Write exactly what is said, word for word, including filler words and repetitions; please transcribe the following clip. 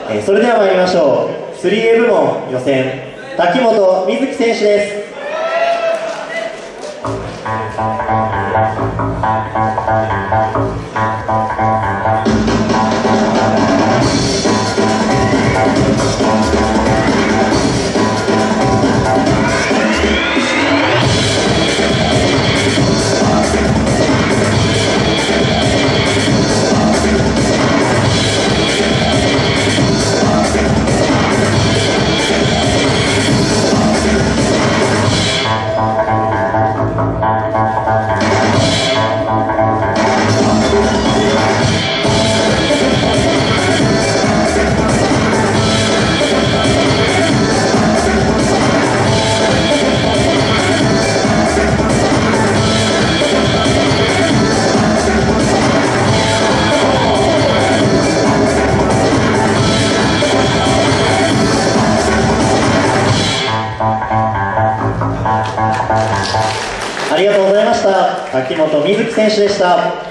えー、それでは参りましょう。 スリーエー 部門予選、滝本美月選手です。ありがとうございました。滝本美月選手でした。